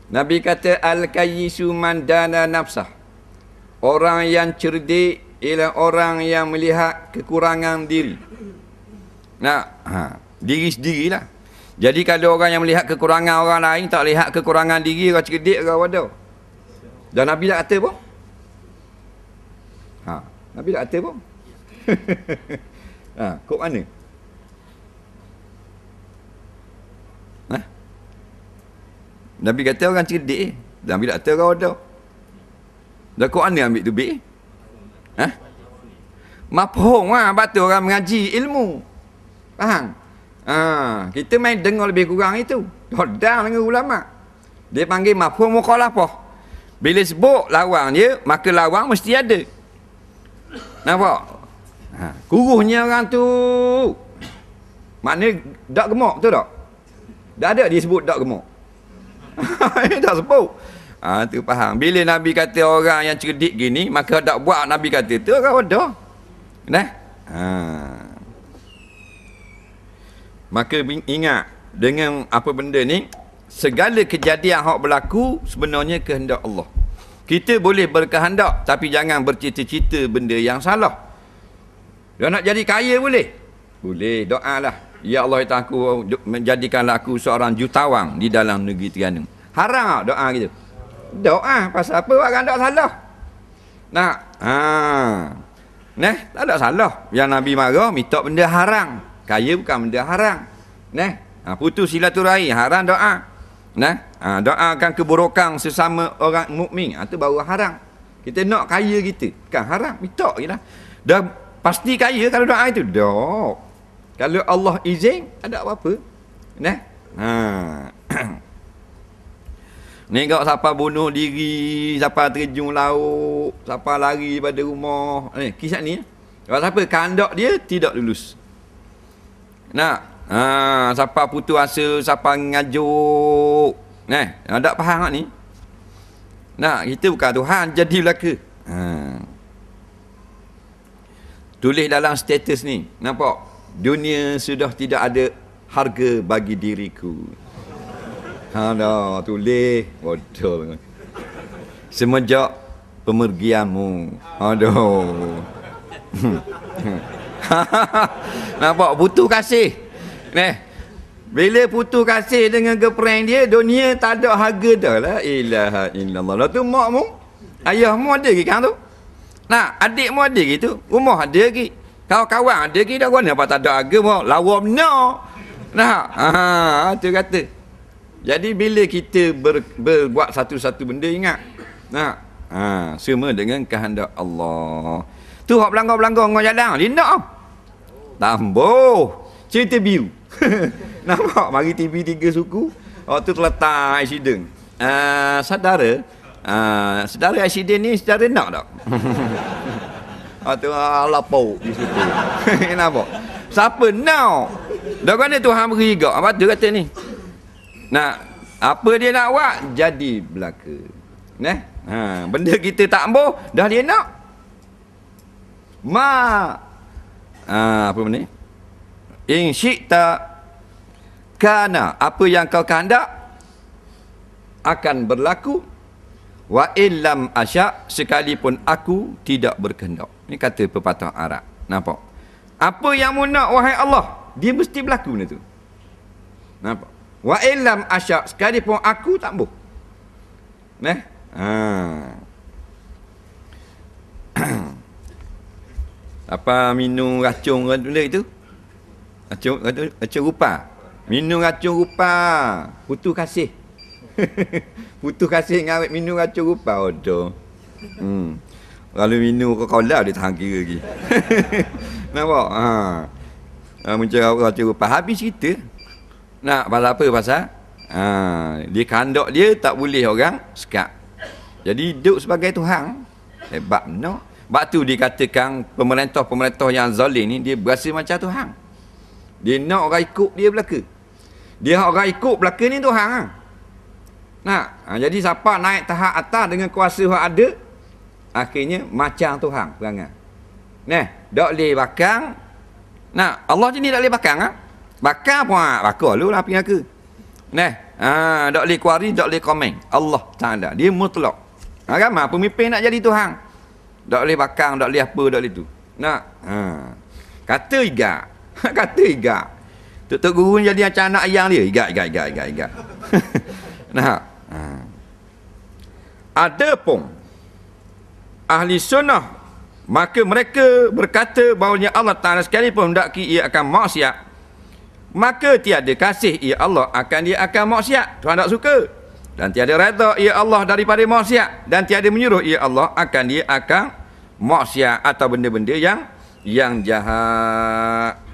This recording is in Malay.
Nabi kata al-kayyisu man dana nafsah. Orang yang cerdik ialah orang yang melihat kekurangan diri. Diri sendirilah. Jadi kalau orang yang melihat kekurangan orang lain, tak lihat kekurangan diri, orang cerdik ke wadah. Dan Nabi tak kata pun. Nabi tak kata pun. Kok mana? Nabi kata orang cerdik. Nabi tak kata orang wadah. Dan kok mana ambil tu B? Mafhum lah. Betul orang mengaji ilmu. Faham? Kita main dengar lebih kurang itu. Hodang dengan ulama. Dia panggil mafhum mukhalafah. Bila sebut lawang dia, maka lawang mesti ada. Nampak? Kuruhnya orang tu. Maknanya tak gemuk, betul tak? Tak ada dia sebut tak gemuk. Dia tak sebut. Tu faham. Bila Nabi kata orang yang cerdik gini, maka tak buat Nabi kata tu orang wadah. Maka ingat dengan apa benda ni, segala kejadian hak berlaku sebenarnya kehendak Allah. Kita boleh berkehendak tapi jangan bercita-cita benda yang salah. Dia nak jadi kaya boleh? Boleh, doalah. Ya Allah, aku menjadikanlah aku seorang jutawan di dalam negeri Terengganu. Haram doa gitu. Doa pasal apa orang tak salah. Tak ada salah. Yang Nabi marah minta benda haram. Kaya bukan benda haram. Putus silaturahim haram doa. Doakan keburukan sesama orang mukmin. Itu baru haram. Kita nak kaya kita, bukan haram. Minta jelah. Dah pasti kaya kalau doa itu. Dok. Kalau Allah izin, tak ada apa-apa. Nengok siapa bunuh diri, siapa terjun laut, siapa lari daripada rumah. Kisah ni. Kalau siapa kehendak dia tidak lulus. Siapa putus asa, siapa ngajuk. Tak faham ni. Kita bukan Tuhan, jadi belaka. Tulis dalam status ni. Nampak? Dunia sudah tidak ada harga bagi diriku. Tulis. Betul. Semenjak pemergianmu. Nampak? Putus kasih. Bila putus kasih dengan girlfriend dia, dunia tak ada harga dah. La ilaha illallah. Lah tu makmu, ayahmu ada ke kan tu? Adikmu ada ke tu? Rumah ada ke? Kawan-kawan ada ke? Dah guna apa tak ada harga mak? Lawa benar. Tu kata. Jadi bila kita berbuat satu-satu benda, ingat. Semua dengan kehendak Allah. Tu hak belanggar-belanggar ngau jalan, dia nak. Tambuh. Cerita biu. Nampak? Mari TV 3 suku. Waktu terletak accident. Saudara accident ni saudara nak tak? Waktu lapau di situ. Nampak? Siapa nak? Dah mana Tuhan beri gak? Apa tu kata ni? Apa dia nak buat? Jadi belaka. Benda kita tak ambuh, dah dia nak. Apa benda ni? In syi'ta kana, apa yang kau kehendak akan berlaku. Wa illam asya, sekalipun aku tidak berkehendak. Ini kata pepatah Arab. Nampak? Apa yang mu nak wahai Allah, dia mesti berlaku benda tu. Nampak? Wa illam asya, sekalipun aku tak boleh. Apa minum racun benda itu? Racun rupa. Minum racun rupa. Putus kasih. Putus kasih ngawet minum racun rupa. Kalau minum Coca-Cola dia tahan kira lagi. Nampak? Mencari racun rupa. Habis cerita. Pasal apa? Pasal dia kehendak dia tak boleh orang sekat. Jadi hidup sebagai Tuhan. Hebat benar. Sebab tu dikatakan pemerintah-pemerintah yang zalim ni, dia berasa macam Tuhan. Dia nak orang ikut dia belaka. Dia orang ikut belaka ni Tuhan. Jadi siapa naik tahap atas dengan kuasa yang ada, akhirnya macam Tuhan perangai. Tak boleh bakang. Allah je ni tak boleh bakang. Bakang pun bakar lu lah pergi ke. Tak boleh kuari, tak boleh komen. Allah Ta'ala. Dia mutlak. Ramai pemimpin nak jadi Tuhan. Tak boleh bakang, tak boleh apa, tak boleh tu. Nak. Kata igak. Kata igak. Tok guru jadi macam anak ayang dia. Igak. Nah. Adapun ahli sunnah, maka mereka berkata bahawanya Allah Ta'ala sekalipun hendaki ia akan maksiat, maka tiada kasih ia Allah akan dia akan maksiat. Tuhan tak suka. Dan tiada redha ia Allah daripada maksiat, dan tiada menyuruh ia Allah akan dia akan maksiat atau benda-benda yang jahat.